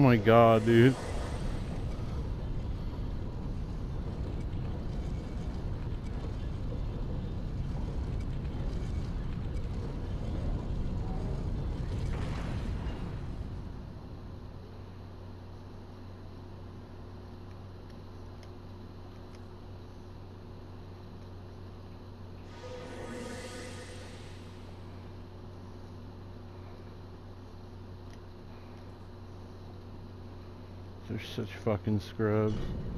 my god, dude. They're such fucking scrubs.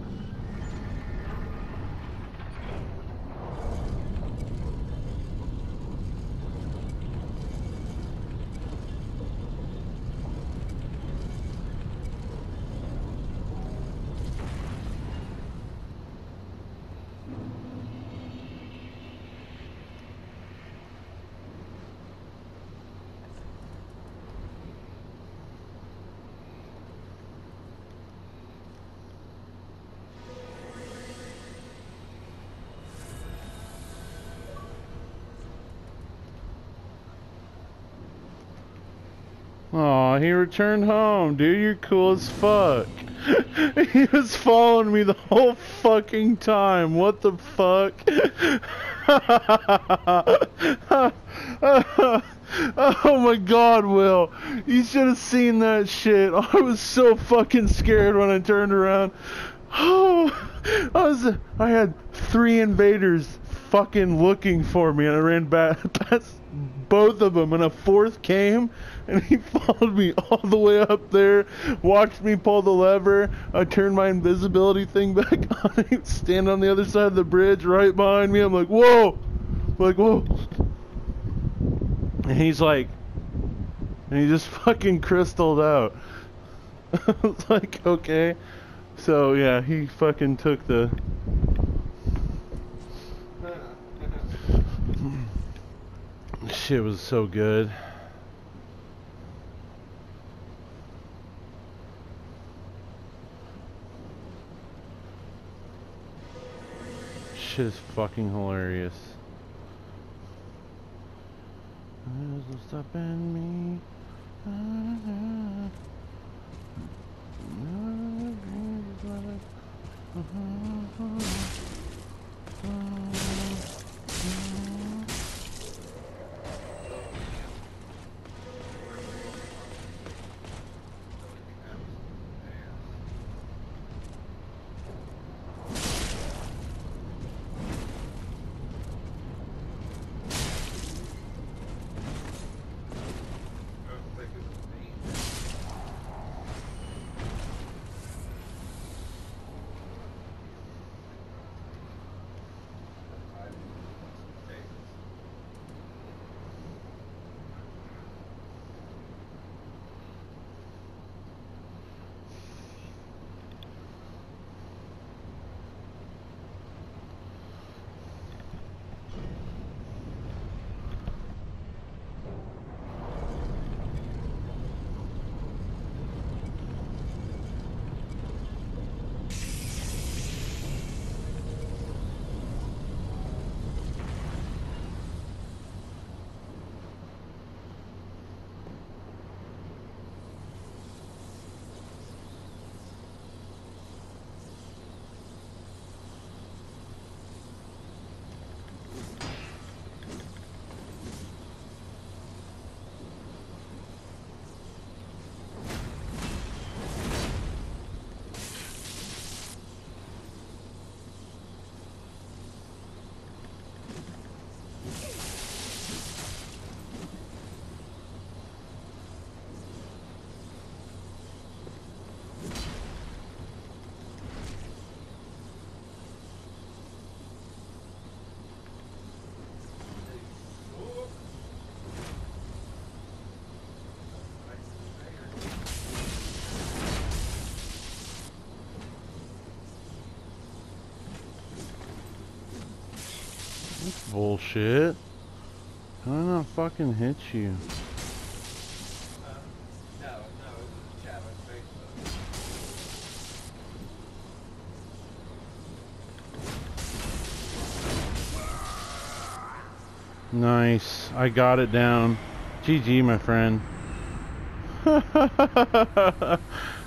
Aw, he returned home, dude. You're cool as fuck. He was following me the whole fucking time. What the fuck? Oh my god, Will. You should have seen that shit. I was so fucking scared when I turned around. Oh, I had 3 invaders fucking looking for me, and I ran back past both of them, and a 4th came, and he followed me all the way up there, watched me pull the lever. I turned my invisibility thing back on, he was standing on the other side of the bridge right behind me. I'm like, whoa! And he's like, and he just fucking crystalled out. I was like, okay. So yeah, he fucking took the... Shit was so good. Shit is fucking hilarious. There's no stopping me. That's bullshit. How did I not fucking hit you? No, it was a chat on Facebook. Nice. I got it down. GG, my friend.